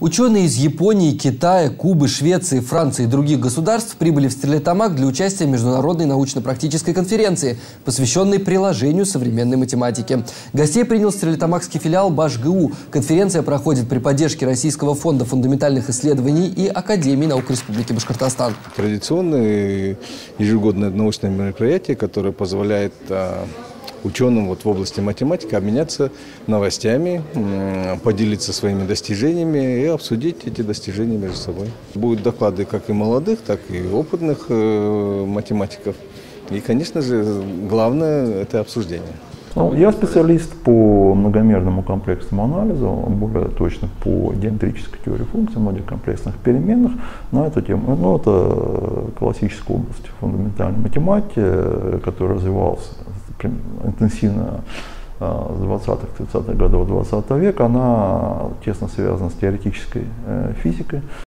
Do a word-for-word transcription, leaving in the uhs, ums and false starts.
Ученые из Японии, Китая, Кубы, Швеции, Франции и других государств прибыли в Стерлитамак для участия в международной научно-практической конференции, посвященной приложению современной математики. Гостей принял стерлитамакский филиал БашГУ. Конференция проходит при поддержке Российского фонда фундаментальных исследований и Академии наук Республики Башкортостан. Традиционное ежегодное научное мероприятие, которое позволяет ученым вот в области математики обменяться новостями, поделиться своими достижениями и обсудить эти достижения между собой. Будут доклады как и молодых, так и опытных математиков. И, конечно же, главное – это обсуждение. Ну, я специалист по многомерному комплексному анализу, более точно по геометрической теории функций, многокомплексных переменных. На эту тему, ну, это классическая область фундаментальной математики, которая развивалась интенсивно с двадцатых-тридцатых годов двадцатого века. Она тесно связана с теоретической физикой.